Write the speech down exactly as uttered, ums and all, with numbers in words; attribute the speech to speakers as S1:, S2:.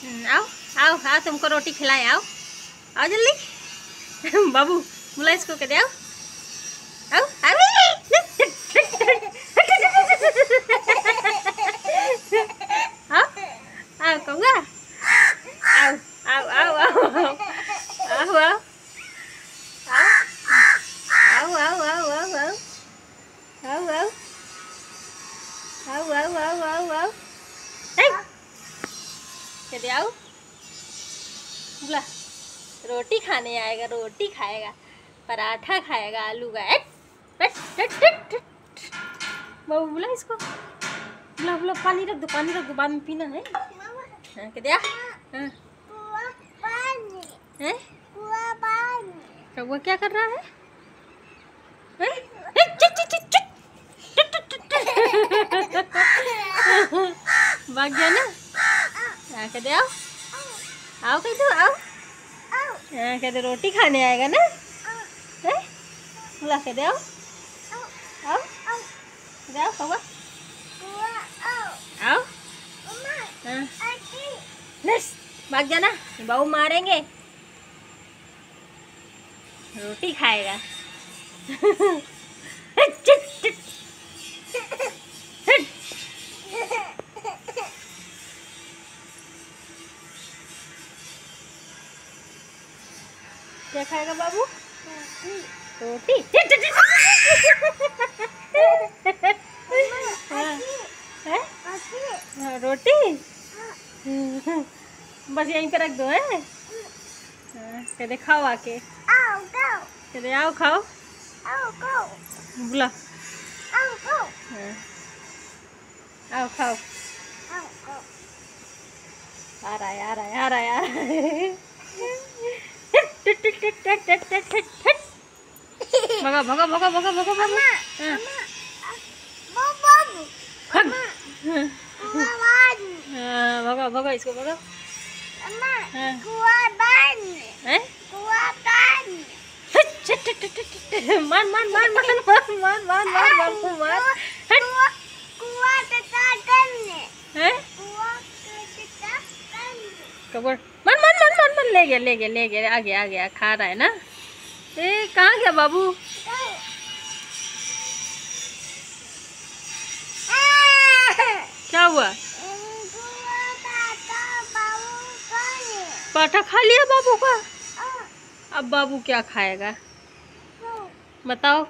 S1: आओ आओ आओ, तुमको रोटी खिलाएं, आओ आओ जल्दी। बाबू बुला इसको, कहते आओ आओ आओ आओ आओ कहूँगा, आओ आओ आओ आओ आओ आओ आओ आओ आओ आओ आओ आओ आओ आओ आओ आओ आओ आओ कहते आओ, बोला रोटी खाने आएगा, रोटी खाएगा, पराठा खाएगा आलू का। बाबू बोला इसको, बोला बोला पानी रख दो, पानी रख दो, बाद में पीना है। हाँ कहते आ हाँ हैं कौवा क्या कर रहा है? भाग गया ना। हाँ कहते आओ आओ, कहते आओ, हाँ कहते रोटी खाने आएगा ना, हैं बोला कहते आओ आओ कहते आओ कौवा आओ। हाँ बस भाग जाना, बहू मारेंगे, रोटी खाएगा। क्या खाएगा बाबू? रोटी। हाँ, रोटी बस यहीं पे रख दो है। कहते खाओ आके, कहते आओ खाओ, बोला आओ खाओ, आ रहा है आ रहा है आ रहा है आ रहा है। भगा भगा भगा भगा भगा भगा, भगा भगा इसको भगा। मान मान मान मान मान मान मान मान बापू मार, कबर मान मान मान मान मान, ले गया ले गया ले गया, आ गया आ गया, खा रहा है ना। ए कहाँ गया बाबू? क्या हुआ? पाठा खा लिया बाबू का। अब बाबू क्या खाएगा बताओ?